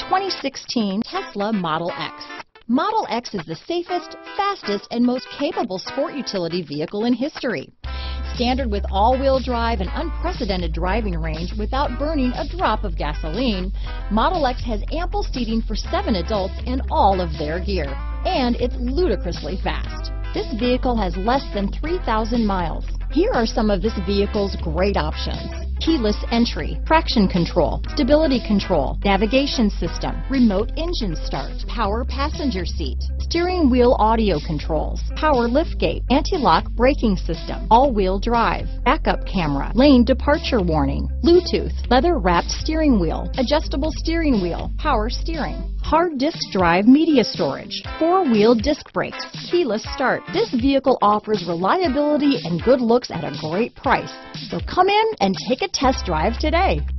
2016 Tesla Model X. Model X is the safest, fastest, and most capable sport utility vehicle in history. Standard with all-wheel drive and unprecedented driving range without burning a drop of gasoline, Model X has ample seating for 7 adults and all of their gear. And it's ludicrously fast. This vehicle has less than 3,000 miles. Here are some of this vehicle's great options: keyless entry, traction control, stability control, navigation system, remote engine start, power passenger seat, steering wheel audio controls, power liftgate, anti-lock braking system, all-wheel drive, backup camera, lane departure warning, Bluetooth, leather-wrapped steering wheel, adjustable steering wheel, power steering, hard disk drive media storage, 4-wheel disc brakes, keyless start. This vehicle offers reliability and good looks at a great price. So come in and take a test drive today.